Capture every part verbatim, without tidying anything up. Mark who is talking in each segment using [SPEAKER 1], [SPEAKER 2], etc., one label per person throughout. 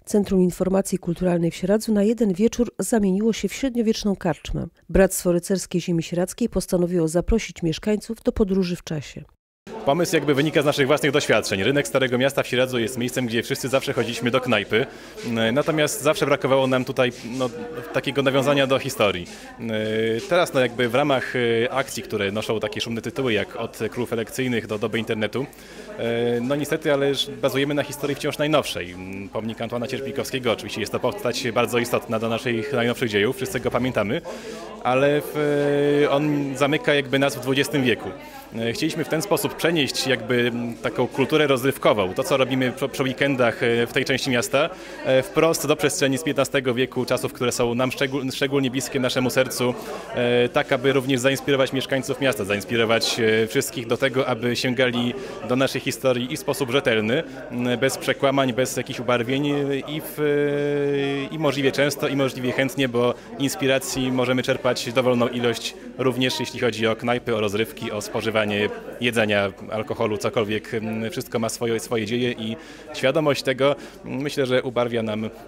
[SPEAKER 1] Centrum Informacji Kulturalnej w Sieradzu na jeden wieczór zamieniło się w średniowieczną karczmę. Bractwo Rycerskie Ziemi Sieradzkiej postanowiło zaprosić mieszkańców do podróży w czasie.
[SPEAKER 2] Pomysł jakby wynika z naszych własnych doświadczeń. Rynek Starego Miasta w Sieradzu jest miejscem, gdzie wszyscy zawsze chodziliśmy do knajpy. Natomiast zawsze brakowało nam tutaj no, takiego nawiązania do historii. Teraz no, jakby w ramach akcji, które noszą takie szumne tytuły jak Od królów elekcyjnych do doby internetu, no niestety, ale bazujemy na historii wciąż najnowszej. Pomnik Antoana Cierpikowskiego, oczywiście jest to postać bardzo istotna do naszych najnowszych dziejów, wszyscy go pamiętamy, ale w, on zamyka jakby nas w dwudziestym wieku. Chcieliśmy w ten sposób przenieść jakby taką kulturę rozrywkową, to co robimy przy weekendach w tej części miasta, wprost do przestrzeni z piętnastego wieku, czasów, które są nam szczegól, szczególnie bliskie naszemu sercu, tak aby również zainspirować mieszkańców miasta, zainspirować wszystkich do tego, aby sięgali do naszej historii i w sposób rzetelny, bez przekłamań, bez jakichś ubarwień i, w, i możliwie często i możliwie chętnie, bo inspiracji możemy czerpać dowolną ilość, również jeśli chodzi o knajpy, o rozrywki, o spożywanie jedzenia, alkoholu, cokolwiek, wszystko ma swoje, swoje dzieje i świadomość tego, myślę, że ubarwia nam e,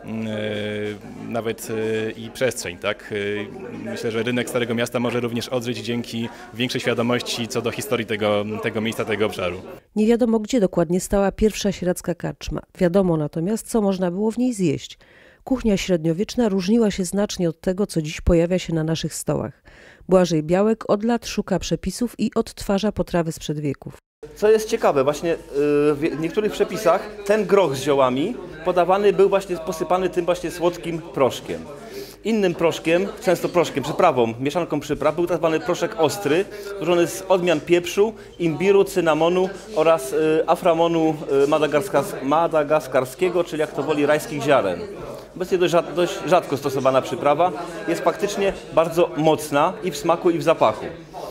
[SPEAKER 2] nawet e, i przestrzeń, tak? E, myślę, że rynek Starego Miasta może również odżyć dzięki większej świadomości co do historii tego, tego miejsca, tego obszaru.
[SPEAKER 1] Nie wiadomo, gdzie dokładnie stała pierwsza sieradzka karczma. Wiadomo natomiast, co można było w niej zjeść. Kuchnia średniowieczna różniła się znacznie od tego, co dziś pojawia się na naszych stołach. Błażej Białek od lat szuka przepisów i odtwarza potrawy sprzed wieków.
[SPEAKER 3] Co jest ciekawe, właśnie w niektórych przepisach ten groch z ziołami podawany był właśnie posypany tym właśnie słodkim proszkiem. Innym proszkiem, często proszkiem, przyprawą, mieszanką przypraw był tak zwany proszek ostry, złożony z odmian pieprzu, imbiru, cynamonu oraz aframonu madagaskarskiego, czyli jak to woli rajskich ziaren. Obecnie dość, dość rzadko stosowana przyprawa, jest faktycznie bardzo mocna i w smaku, i w zapachu.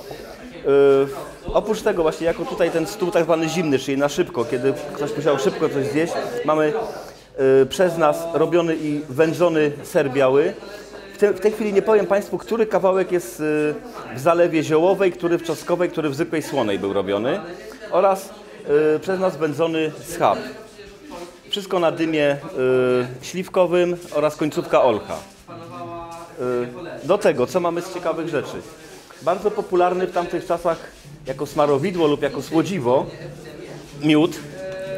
[SPEAKER 3] Yy, oprócz tego właśnie jako tutaj ten stół tak zwany zimny, czyli na szybko, kiedy ktoś musiał szybko coś zjeść, mamy yy, przez nas robiony i wędzony ser biały. W, te, w tej chwili nie powiem Państwu, który kawałek jest yy, w zalewie ziołowej, który w czosnkowej, który w zwykłej słonej był robiony oraz yy, przez nas wędzony schab. Wszystko na dymie y, śliwkowym oraz końcówka olcha. Y, do tego, co mamy z ciekawych rzeczy. Bardzo popularny w tamtych czasach jako smarowidło lub jako słodziwo miód. Y,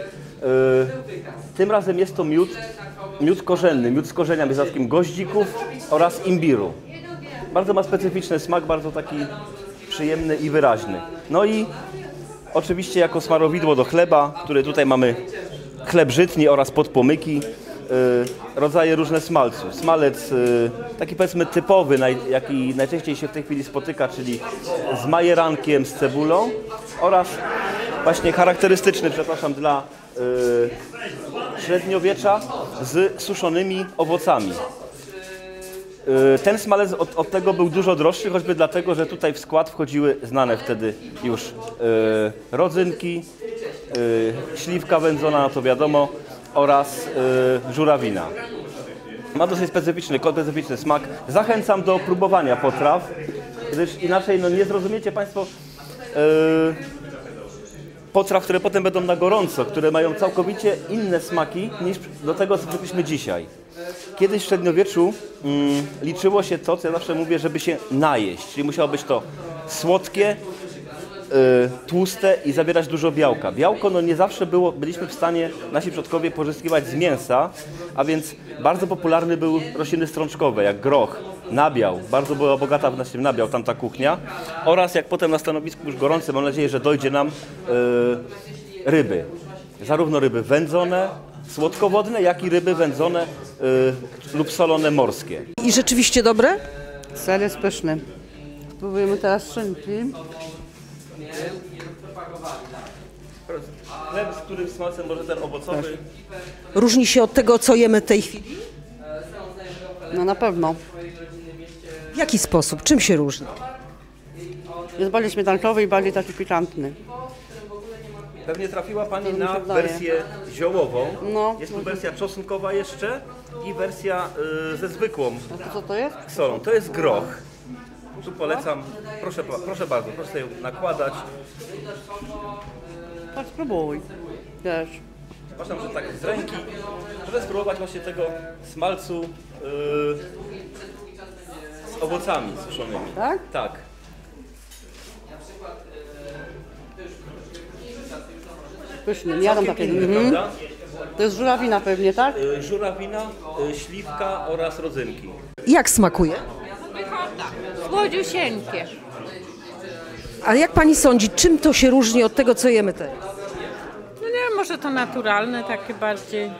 [SPEAKER 3] tym razem jest to miód, miód korzenny, miód z korzeniami zatem goździków oraz imbiru. Bardzo ma specyficzny smak, bardzo taki przyjemny i wyraźny. No i oczywiście jako smarowidło do chleba, które tutaj mamy chleb żytni oraz podpomyki, yy, rodzaje różne smalcu. Smalec yy, taki powiedzmy typowy, naj, jaki najczęściej się w tej chwili spotyka, czyli z majerankiem, z cebulą oraz właśnie charakterystyczny, przepraszam, dla yy, średniowiecza z suszonymi owocami. Yy, ten smalec od, od tego był dużo droższy, choćby dlatego, że tutaj w skład wchodziły znane wtedy już yy, rodzynki, Yy, śliwka wędzona, no to wiadomo, oraz yy, żurawina. Ma dosyć specyficzny, specyficzny smak. Zachęcam do próbowania potraw, gdyż inaczej no, nie zrozumiecie Państwo yy, potraw, które potem będą na gorąco, które mają całkowicie inne smaki niż do tego, co zwykliśmy dzisiaj. Kiedyś w średniowieczu yy, liczyło się to, co ja zawsze mówię, żeby się najeść, czyli musiało być to słodkie, tłuste i zawierać dużo białka. Białko no nie zawsze było, byliśmy w stanie nasi przodkowie pozyskiwać z mięsa, a więc bardzo popularny był rośliny strączkowe, jak groch, nabiał, bardzo była bogata w naszym nabiał tamta kuchnia oraz jak potem na stanowisku już gorącym, mam nadzieję, że dojdzie nam yy, ryby. Zarówno ryby wędzone, słodkowodne, jak i ryby wędzone yy, lub solone morskie.
[SPEAKER 1] I rzeczywiście dobre?
[SPEAKER 4] Ser jest pyszny. Spróbujemy teraz szynki.
[SPEAKER 3] Chleb, z którym smalcem może ten owocowy.
[SPEAKER 1] Różni się od tego, co jemy w tej chwili?
[SPEAKER 4] No na pewno.
[SPEAKER 1] W jaki sposób? Czym się różni?
[SPEAKER 4] Jest bardziej śmietankowy i bardziej taki pikantny.
[SPEAKER 3] Pewnie trafiła Pani
[SPEAKER 4] mi
[SPEAKER 3] na
[SPEAKER 4] się wydaje.
[SPEAKER 3] wersję ziołową.
[SPEAKER 4] No.
[SPEAKER 3] Jest tu wersja czosnkowa jeszcze i wersja y, ze zwykłą
[SPEAKER 4] A to co to jest?
[SPEAKER 3] solą. To jest groch. Tu polecam, proszę, proszę bardzo, proszę sobie nakładać.
[SPEAKER 4] Tak, spróbuj. Też.
[SPEAKER 3] Uważam, że tak z ręki można spróbować właśnie tego smalcu yy, z owocami suszonymi.
[SPEAKER 4] Tak?
[SPEAKER 3] Tak.
[SPEAKER 4] Pyszny, jadą takie.
[SPEAKER 3] Inny,
[SPEAKER 4] Mhm.
[SPEAKER 3] prawda?
[SPEAKER 4] To jest żurawina pewnie, tak?
[SPEAKER 3] Yy, żurawina, yy, śliwka oraz rodzynki.
[SPEAKER 1] Jak smakuje?
[SPEAKER 5] Słodziusieńkie.
[SPEAKER 1] A jak pani sądzi, czym to się różni od tego, co jemy teraz?
[SPEAKER 5] No nie, może to naturalne takie bardziej.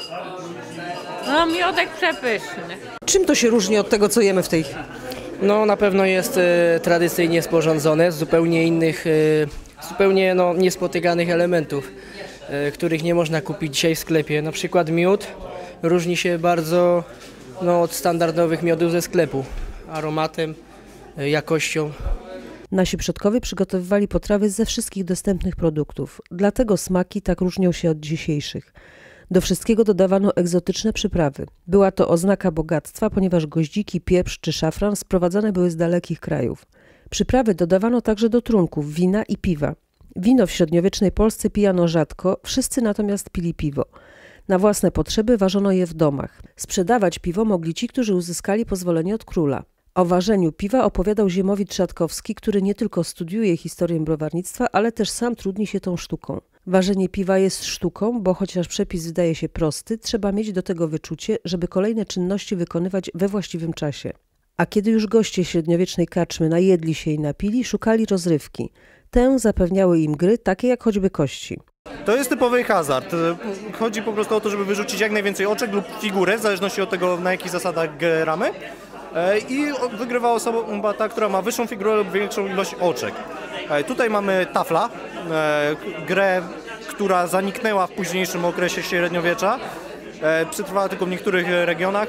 [SPEAKER 5] No miodek przepyszny.
[SPEAKER 1] Czym to się różni od tego, co jemy w tej chwili?
[SPEAKER 6] No na pewno jest e, tradycyjnie sporządzone z zupełnie innych, e, zupełnie no, niespotykanych elementów, e, których nie można kupić dzisiaj w sklepie. Na przykład miód różni się bardzo no, od standardowych miodów ze sklepu, aromatem, e, jakością.
[SPEAKER 1] Nasi przodkowie przygotowywali potrawy ze wszystkich dostępnych produktów, dlatego smaki tak różnią się od dzisiejszych. Do wszystkiego dodawano egzotyczne przyprawy. Była to oznaka bogactwa, ponieważ goździki, pieprz czy szafran sprowadzane były z dalekich krajów. Przyprawy dodawano także do trunków, wina i piwa. Wino w średniowiecznej Polsce pijano rzadko, wszyscy natomiast pili piwo. Na własne potrzeby ważono je w domach. Sprzedawać piwo mogli ci, którzy uzyskali pozwolenie od króla. O ważeniu piwa opowiadał Ziemowit Trzatkowski, który nie tylko studiuje historię browarnictwa, ale też sam trudni się tą sztuką. Ważenie piwa jest sztuką, bo chociaż przepis wydaje się prosty, trzeba mieć do tego wyczucie, żeby kolejne czynności wykonywać we właściwym czasie. A kiedy już goście średniowiecznej karczmy najedli się i napili, szukali rozrywki. Tę zapewniały im gry, takie jak choćby kości.
[SPEAKER 7] To jest typowy hazard. Chodzi po prostu o to, żeby wyrzucić jak najwięcej oczek lub figurę, w zależności od tego, na jakich zasadach gramy. I wygrywa osoba ta, która ma wyższą figurę lub większą ilość oczek. Tutaj mamy tafla, grę, która zaniknęła w późniejszym okresie średniowiecza. Przetrwała tylko w niektórych regionach.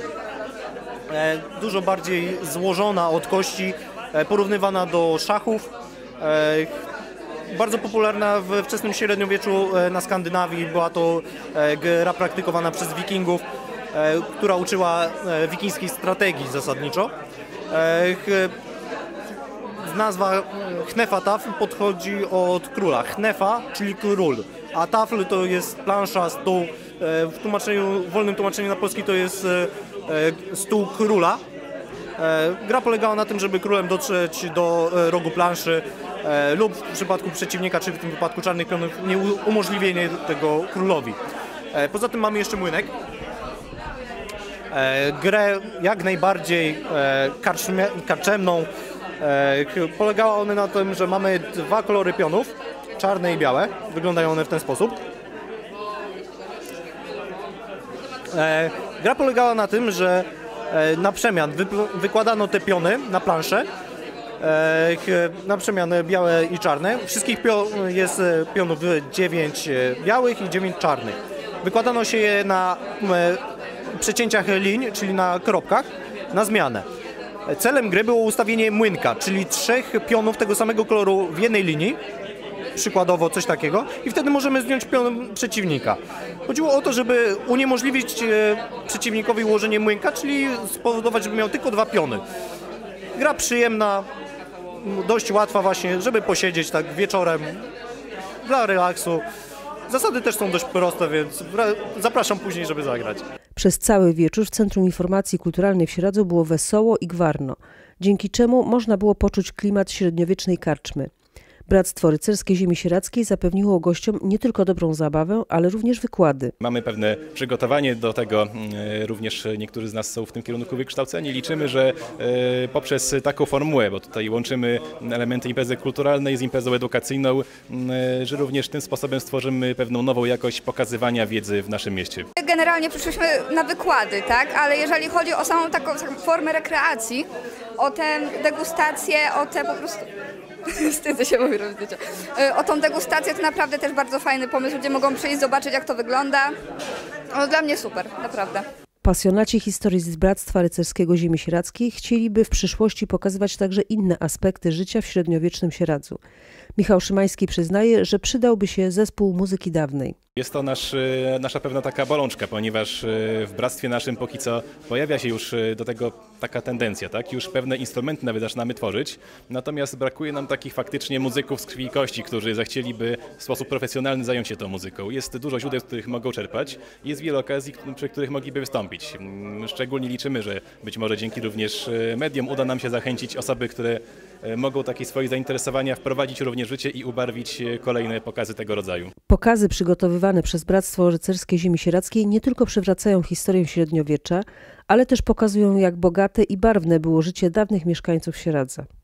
[SPEAKER 7] Dużo bardziej złożona od kości, porównywana do szachów. Bardzo popularna w wczesnym średniowieczu na Skandynawii. Była to gra praktykowana przez wikingów, która uczyła wikińskiej strategii zasadniczo. Nazwa Hnefa Tafl podchodzi od króla. Hnefa, czyli król, a tafl to jest plansza, stół. W tłumaczeniu, w wolnym tłumaczeniu na polski to jest stół króla. Gra polegała na tym, żeby królem dotrzeć do rogu planszy lub w przypadku przeciwnika, czy w tym wypadku czarnych pionów, nie umożliwienie tego królowi. Poza tym mamy jeszcze młynek. Grę jak najbardziej karczemną. Polegały one na tym, że mamy dwa kolory pionów, czarne i białe. Wyglądają one w ten sposób. Gra polegała na tym, że na przemian wykładano te piony na planszę. Na przemian białe i czarne. Wszystkich pion jest pionów dziewięć białych i dziewięć czarnych. Wykładano się je na przecięciach linii, czyli na kropkach, na zmianę. Celem gry było ustawienie młynka, czyli trzech pionów tego samego koloru w jednej linii, przykładowo coś takiego, i wtedy możemy zdjąć pion przeciwnika. Chodziło o to, żeby uniemożliwić przeciwnikowi ułożenie młynka, czyli spowodować, żeby miał tylko dwa piony. Gra przyjemna, dość łatwa właśnie, żeby posiedzieć tak wieczorem dla relaksu. Zasady też są dość proste, więc zapraszam później, żeby zagrać.
[SPEAKER 1] Przez cały wieczór w Centrum Informacji Kulturalnej w Sieradzu było wesoło i gwarno, dzięki czemu można było poczuć klimat średniowiecznej karczmy. Bractwo Rycerskie Ziemi Sieradzkiej zapewniło gościom nie tylko dobrą zabawę, ale również wykłady.
[SPEAKER 2] Mamy pewne przygotowanie do tego, również niektórzy z nas są w tym kierunku wykształceni. Liczymy, że poprzez taką formułę, bo tutaj łączymy elementy imprezy kulturalnej z imprezą edukacyjną, że również tym sposobem stworzymy pewną nową jakość pokazywania wiedzy w naszym mieście.
[SPEAKER 8] Generalnie przyszliśmy na wykłady, tak? Ale jeżeli chodzi o samą taką formę rekreacji, o tę degustację, o te po prostu... Wstydzę się mówić, o tą degustację to naprawdę też bardzo fajny pomysł. Ludzie mogą przyjść, zobaczyć, jak to wygląda. No, dla mnie super, naprawdę.
[SPEAKER 1] Pasjonaci historii z Bractwa Rycerskiego Ziemi Sieradzkiej chcieliby w przyszłości pokazywać także inne aspekty życia w średniowiecznym Sieradzu. Michał Szymański przyznaje, że przydałby się zespół muzyki dawnej.
[SPEAKER 2] Jest to nasz, nasza pewna taka bolączka, ponieważ w bractwie naszym póki co pojawia się już do tego taka tendencja, tak? Już pewne instrumenty nawet zaczynamy tworzyć, natomiast brakuje nam takich faktycznie muzyków z krwi i kości, którzy zechcieliby w sposób profesjonalny zająć się tą muzyką. Jest dużo źródeł, z których mogą czerpać i jest wiele okazji, przy których mogliby wystąpić. Szczególnie liczymy, że być może dzięki również mediom uda nam się zachęcić osoby, które mogą takie swoje zainteresowania wprowadzić również w życie i ubarwić kolejne pokazy tego rodzaju.
[SPEAKER 1] Pokazy przygotowywane przez Bractwo Rycerskie Ziemi Sieradzkiej nie tylko przywracają historię średniowiecza, ale też pokazują, jak bogate i barwne było życie dawnych mieszkańców Sieradza.